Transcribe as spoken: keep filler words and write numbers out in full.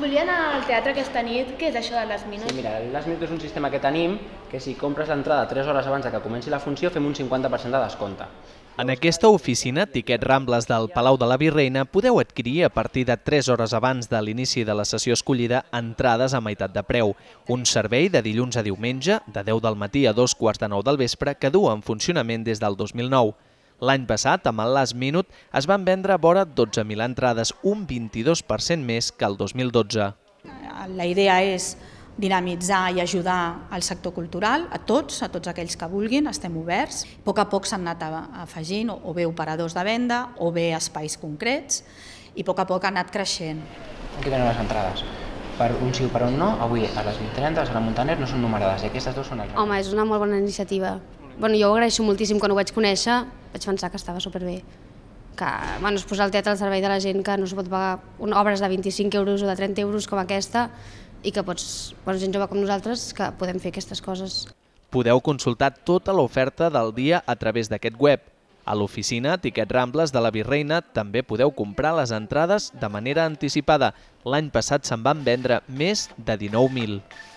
volia anar al teatre aquesta nit. Què és això de Last Minute? Sí, mira, el Last Minute és un sistema que tenim que si compres l'entrada tres hores abans que comenci la funció fem un cinquanta per cent de descompte. En aquesta oficina, Tiquet Rambles del Palau de la Virreina, podeu adquirir a partir de tres hores abans de l'inici de la sessió escollida entrades a meitat de preu. Un servei de dilluns a diumenge, de deu del matí a dos quarts de nou del vespre, que du en funcionament des del dos mil nou. L'any passat, amb el Last Minute, es van vendre vora dotze mil entrades, un vint-i-dos per cent més que el dos mil dotze. La idea és dinamitzar i ajudar al sector cultural, a tots, a tots aquells que vulguin, estem oberts. A poc a poc s'han anat afegint o bé operadors de venda o bé espais concrets i a poc a poc ha anat creixent. Aquí tenen les entrades. Per un sí o per un no, avui a les vint trenta a la Montaner no són numerades i aquestes dues són els... Home, és una molt bona iniciativa. Bueno, jo ho agraeixo moltíssim, quan ho vaig conèixer vaig pensar que estava superbé. Que bueno, es posar el teatre al servei de la gent que no s'ho pot pagar obres de vint-i-cinc euros o de trenta euros com aquesta i que pots, bueno, gent jove com nosaltres, que podem fer aquestes coses. Podeu consultar tota l'oferta del dia a través d'aquest web. A l'oficina Tiquet Rambles de la Virreina també podeu comprar les entrades de manera anticipada. L'any passat se'n van vendre més de dinou mil.